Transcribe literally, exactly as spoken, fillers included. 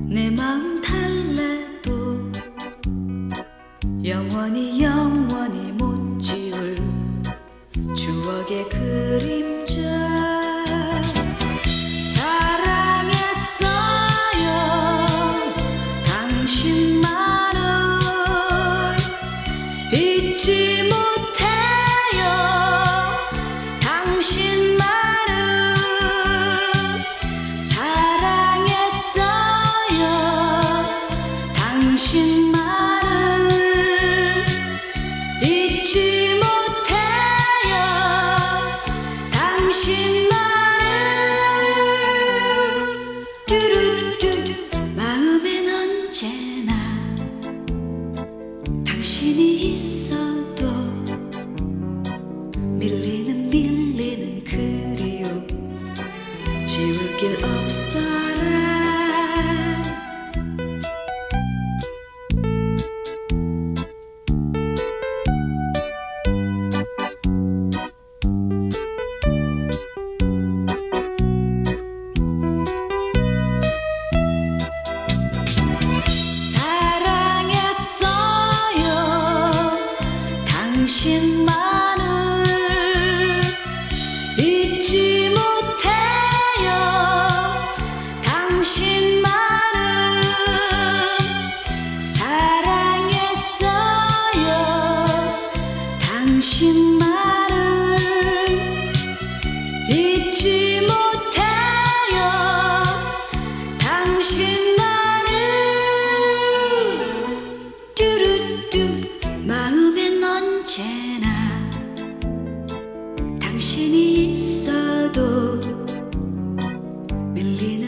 내 마음 달래도 영원히 영원히 못 지울 추억의 그림자. 사랑했어요 당신만을 잊지 못해요 당신만을. 사랑했어요 당신만을 잊지 못해요 당신만을. 뚜루뚜루 마음엔 언제나 당신이 있어도 밀리는 밀리는 그리움 지울 길 없어라. 사랑했어요 당신만을 잊지 못해요 당신만을. 사랑했어요 당신만을 잊지 못해요 당신만을. 뚜루뚜 마음엔 언제나 당신이 있어도 밀리는